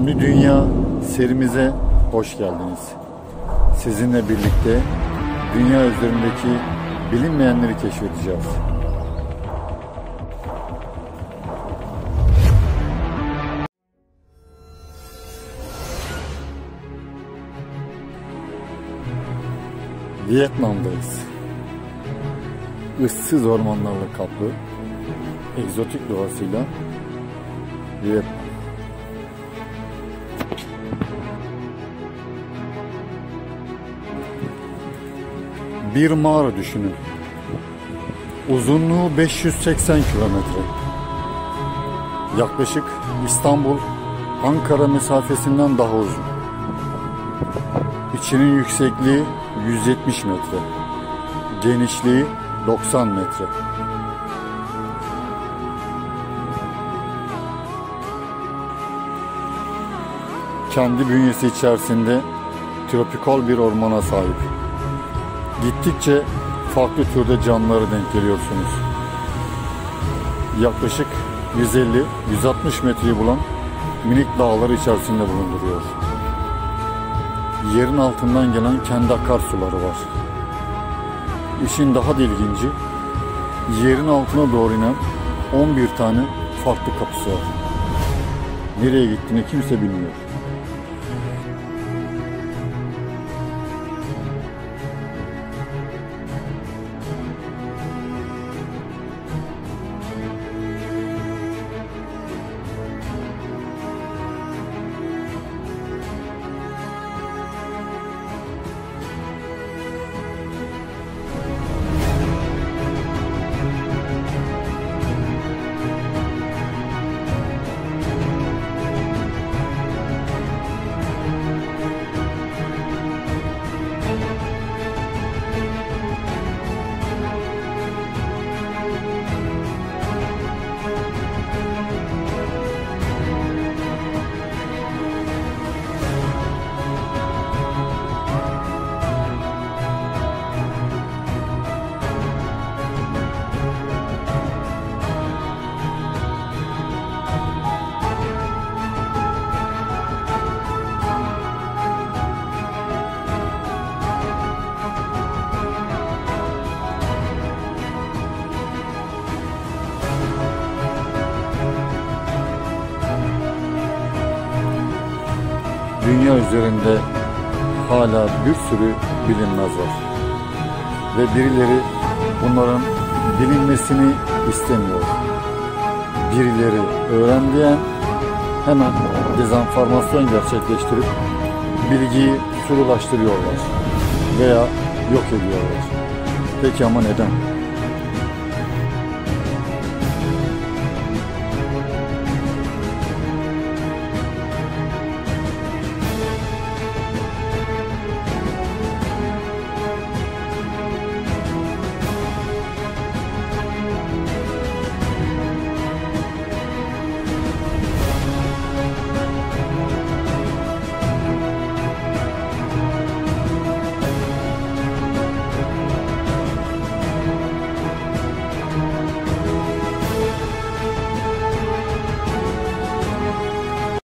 Gizemli Dünya serimize hoş geldiniz. Sizinle birlikte dünya üzerindeki bilinmeyenleri keşfedeceğiz. Vietnam'dayız. Issız ormanlarla kaplı, egzotik doğasıyla Vietnam. Bir mağara düşünün. Uzunluğu 580 kilometre. Yaklaşık İstanbul-Ankara mesafesinden daha uzun. İçinin yüksekliği 170 metre. Genişliği 90 metre. Kendi bünyesi içerisinde tropikal bir ormana sahip. Gittikçe farklı türde canlılara denk geliyorsunuz. Yaklaşık 150-160 metreyi bulan minik dağları içerisinde bulunduruyor. Yerin altından gelen kendi akarsuları var. İşin daha da ilginci, yerin altına doğru inen 11 tane farklı kapısı var. Nereye gittiğini kimse bilmiyor. Dünya üzerinde hala bir sürü bilinmez var. Ve birileri bunların bilinmesini istemiyor. Birileri öğrendiği hemen dezenformasyon gerçekleştirip bilgiyi sululaştırıyorlar veya yok ediyorlar. Peki ama neden?